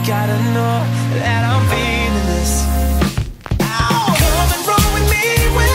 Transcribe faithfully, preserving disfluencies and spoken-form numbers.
gotta know that I'm feeling this. Come and roll with me when